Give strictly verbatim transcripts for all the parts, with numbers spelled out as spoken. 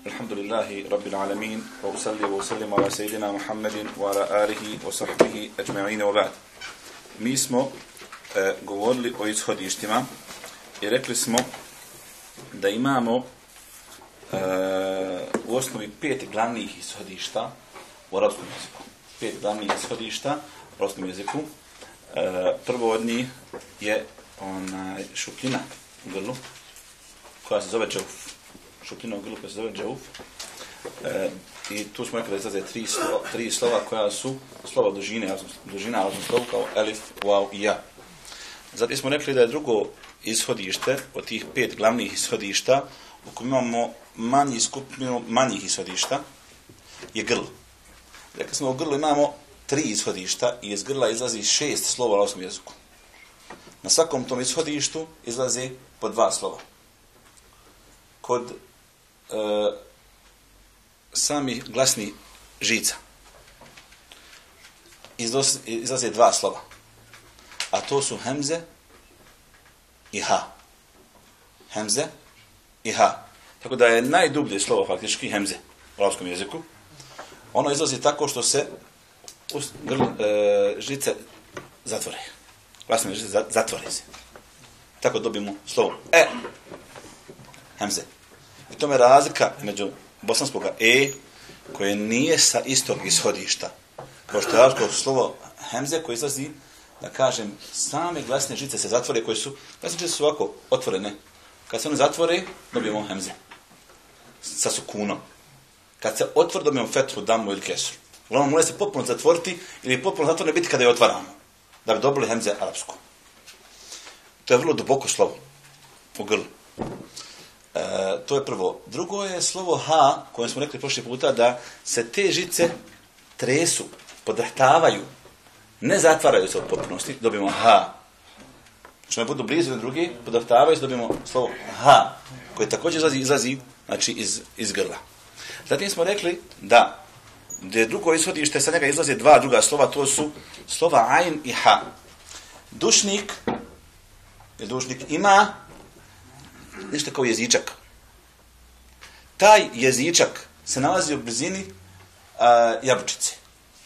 Alhamdulillahi Rabbil Alamin, wa usalli wa usallim ala Sayyidina Muhammedin wa ala alihi wa sahbihi ajma'ina wa ba'd. Mi smo e, govorili o ishodištima i rekli smo da imamo e, u osnovi pet glavnih ishodišta u arapskom jeziku. Pet glavnih ishodišta u arapskom jeziku. E, prvo od njih je onaj šupljina u grlu, koja se zove džauf. Šupljina u grlu koja se zove džauf. E, I tu smo rekli da izlaze tri, slo, tri slova koja su slova dužine, dužina razum slovu kao elif, waw i ja. Zatim smo rekli da je drugo ishodište od tih pet glavnih ishodišta u kojem imamo manji skupinu manjih ishodišta je grl. Rekli smo u grlu imamo tri ishodišta i iz grla izlazi šest slova u arapskom jeziku. Na svakom tom ishodištu izlazi po dva slova. Kod e, samih glasnih žica izlaze, izlaze dva slova. A to su hemze i ha. Hemze i ha. Tako da je najdublje slovo faktički hemze u arapskom jeziku. Ono izlazi tako što se grl, e, žice zatvore. Glasne žice zatvore se. Tako dobijemo slovo e. Hemze. I tome je razlika među bosanskog e, koje nije sa istog ishodišta. Kao što je arapsko slovo hemze koje izlazi, da kažem, same glasne žice se zatvore, koje su, glasne žice su ovako otvorene. Kad se one zatvore, dobijemo hemze. Sa sukunom. Kad se otvore, dobijemo fethu, damu ili kesru. Uglavnom, mora se potpuno zatvoriti ili potpuno zatvorene biti kada je otvaramo. Da bi dobili hemze arapsku. To je vrlo duboko slovo u grlu. E, to je prvo. Drugo je slovo ha, koje smo rekli prošli puta, da se te žice tresu, podrhtavaju, ne zatvaraju se od potpunosti, dobijemo ha. Što ne budu blizu drugi, podrhtavaju se, dobijemo slovo ha, koje također izlazi, izlazi znači iz, iz grla. Zatim smo rekli da gdje drugo ishodište, sa njega izlaze dva druga slova, to su slova ajn i ha. Dušnik, dušnik ima nešto kao jezičak. Taj jezičak se nalazi u blizini a, jabučice.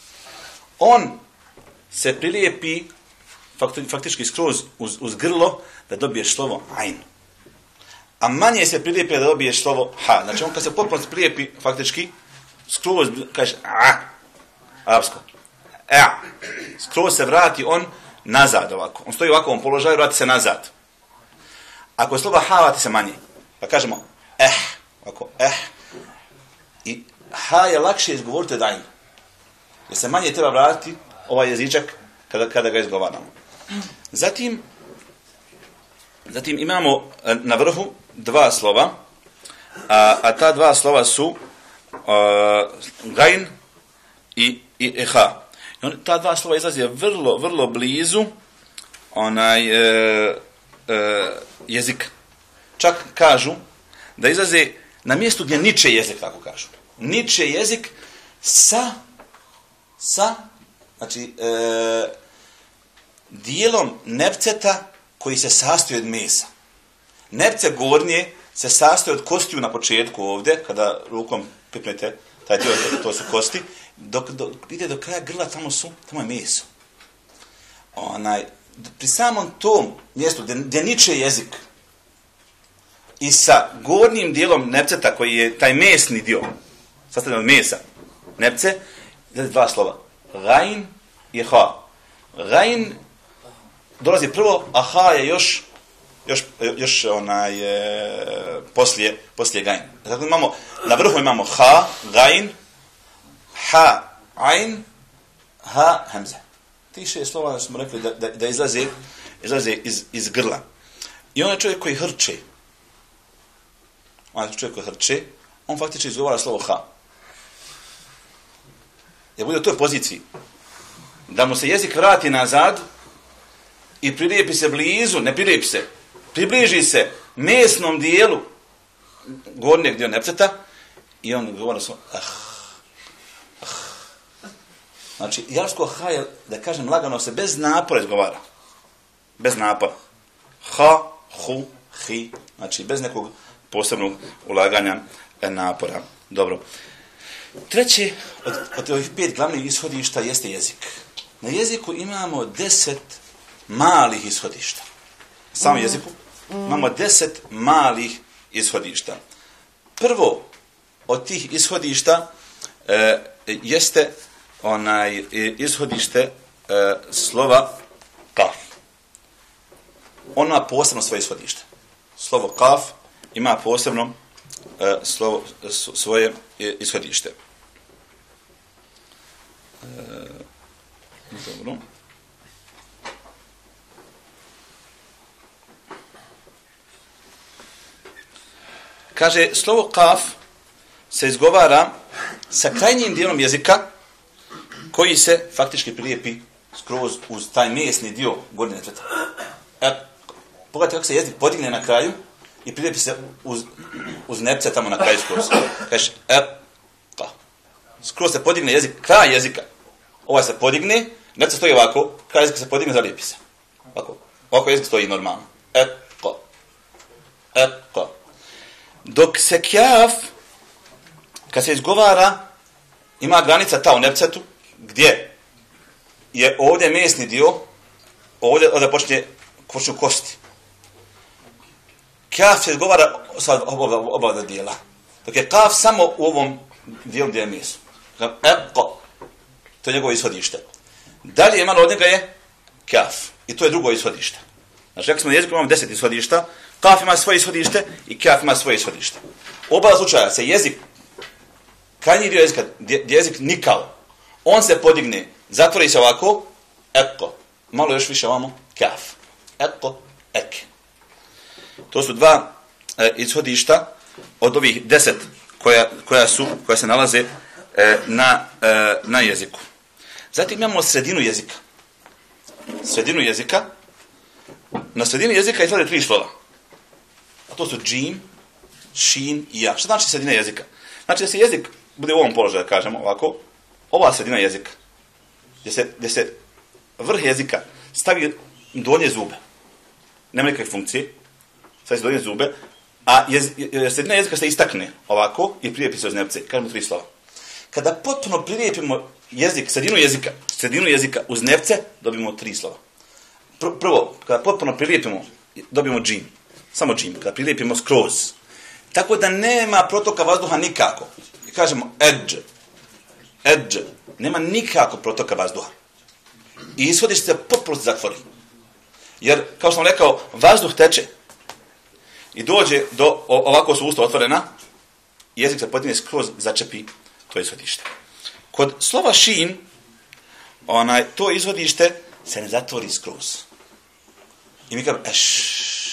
On se prilijepi faktički skroz uz, uz grlo da dobiješ slovo ajn. A manje se prilijepi da dobiješ slovo ha. Znači on kad se potpuno prilijepi faktički skroz kaže a, arapsko. A. Skroz se vrati on nazad ovako. On stoji u ovakvom položaju, vrati se nazad. Ako je slovo ha, vrati se manje. Pa kažemo eh, ovako eh. I ha je lakše izgovoriti od ajn. Jer se manje treba vratiti ovaj jezičak kada, kada ga izgovaramo. Zatim, zatim imamo na vrhu dva slova, a, a ta dva slova su a, gajn i, i, i ha. I on, ta dva slova izlaze vrlo, vrlo blizu onaj e, e, jezik. Čak kažu da izlaze na mjestu gdje niče jezik, tako kažu. Niče jezik sa sa, znači, e, dijelom nepceta koji se sastoji od mesa. Nepce gornje se sastoji od kostiju na početku ovdje, kada rukom pipnete taj dio, to su kosti, dok, dok ide do kraja grla, tamo su, tamo je meso. Onaj, pri samom tom mjestu gdje, gdje niče jezik i sa gornjim dijelom nepceta koji je taj mesni dio, sastavljen od mesa, nepce, dva slova. Gajn i ha. Gajn dolazi prvo, a ha je još još, još onaj e, poslije, poslije gajn. Zato imamo, na vrhu imamo ha, gajn, ha, ajn, ha, hemze. Ti šest slova smo rekli da, da, da izlaze, izlaze iz, iz grla. I on je čovjek koji hrče. On je čovjek koji hrče, on faktički izgovara slovo ha. Jer bude u toj poziciji da mu se jezik vrati nazad i prilijepi se blizu, ne prilijepi se, približi se mesnom dijelu gornjeg dio nepceta i on govori svoj ah, ah. Znači, jarsko ha je, da kažem lagano, se bez napora izgovara. Bez napora. Ha, hu, hi, znači bez nekog posebnog ulaganja napora. Dobro. Treće od, od ovih pet glavnih ishodišta jeste jezik. Na jeziku imamo deset malih ishodišta. Na samom jeziku imamo deset malih ishodišta. Prvo od tih ishodišta e, jeste onaj ishodište e, slova kaf. On ima posebno svoje ishodište. Slovo kaf ima posebno e, slovo, svoje ishodište. E, dobro. Kaže, slovo kaf se izgovara sa krajnjim dijelom jezika koji se faktički prilijepi skroz uz taj mesni dio gornje netveta. E, pogledajte kako se jezik podigne na kraju i prilijepi se uz, uz nepce tamo na kraju skroz. Kaže, e, ka. Skroz se podigne jezik, kraj jezika. Ovaj se podigne, nepce stoji ovako, kraj jezika se podigne, zalijepi se. Ovako, ovako jezik stoji normalno. E, ka. E, ka. Dok se kjaf, kad se izgovara, ima granica ta u nepcetu, gdje je ovdje mesni dio, ovdje, ovdje počne, počnu kosti. Kaf se izgovara sa oba, oba dijela. Dok je kaf samo u ovom dijelu gdje je mes. Eko. To je njegovo ishodište. Dalje malo od njega je kaf. I to je drugo ishodište. Znači, ako smo na jeziku imamo deset ishodišta, kaf ima svoje ishodište i kaf ima svoje ishodište. Oba slučaja se jezik, krajnji dio jezika, gdje jezik nikao, on se podigne, zatvori se ovako, eko, malo još više ovamo, kaf, eko, eke. To su dva e, ishodišta od ovih deset koja, koja, su, koja se nalaze e, na, e, na jeziku. Zatim imamo sredinu jezika. Sredinu jezika. Na sredini jezika izgleda tri slova. A to su džim, šin i ja. Što znači sredina jezika? Znači da se jezik bude u ovom položaju, da kažemo ovako, ova sredina jezika, gdje se, gdje se vrh jezika stavi donje zube. Nema nikakve funkcije, stavi se donje zube, a jez, sredina jezika se istakne ovako i prilijepi se uz nepce. Kažemo tri slova. Kada potpuno prilijepimo jezik, sredinu jezika, sredinu jezika uz nepce, dobijemo tri slova. Prvo, kada potpuno prilijepimo, dobijemo džim. Samo džim, kada prilijepimo skroz. Tako da nema protoka vazduha nikako. I kažemo edž, edž. Nema nikako protoka vazduha. I ishodište se potpuno zatvori. Jer, kao što sam rekao, vazduh teče. I dođe do, ovako su usta otvorena, jezik se podigne skroz začepi to ishodište. Kod slova šin, onaj, to ishodište se ne zatvori skroz. I mi kažemo eš.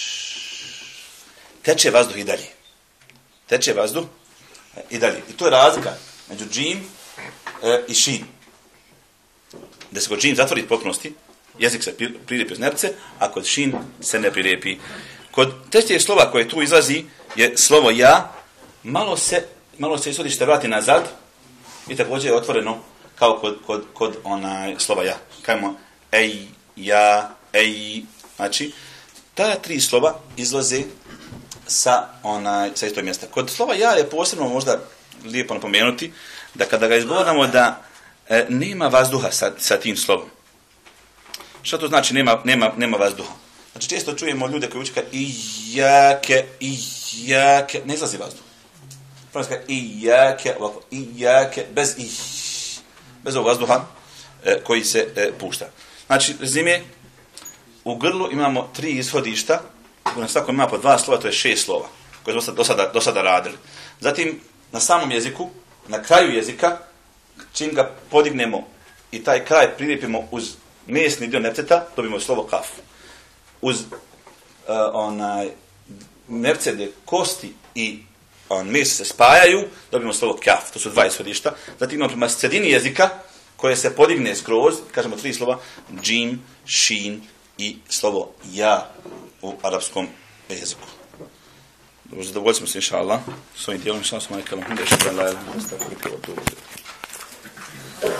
Teče vazduh i dalje. Teče vazduh i dalje. I to je razlika među džim e, i šin. Da se kod džim zatvori u potpunosti, jezik se prilijepi uz nepce, a kod šin se ne prilijepi. Kod trećeg slova koje tu izlazi je slovo ja, malo se, malo se ishodište vrati nazad i također je otvoreno kao kod, kod, kod onaj slova ja. Kajmo ej, ja, ej. Znači, ta tri slova izlaze sa, onaj, sa istog mjesta. Kod slova ja je posebno možda lijepo napomenuti da kada ga izgovaramo da e, nema vazduha sa, sa tim slovom. Što to znači nema, nema, nema vazduha? Znači često čujemo ljude koji uči kao i jake, i jake, ne izlazi vazduh. Prvo se i jake, ovako, i jake, bez i, bez ovog vazduha e, koji se e, pušta. Znači, rezime, u grlu imamo tri ishodišta, na svakom ima po dva slova, to je šest slova, koje smo do sada, do sada radili. Zatim, na samom jeziku, na kraju jezika, čim ga podignemo i taj kraj prilijepimo uz mesni dio nepceta, dobijemo slovo kaf. Uz uh, onaj nepce gdje kosti i on, mes se spajaju, dobijemo slovo kaf. To su dva ishodišta. Zatim imamo prema sredini jezika, koje se podigne skroz, kažemo tri slova, džim, šin i slovo ja u arapskom jeziku. Dobro, zadovoljimo se, inša Allah. S ovim dijelom, inša Allah, s majkalom, da je što je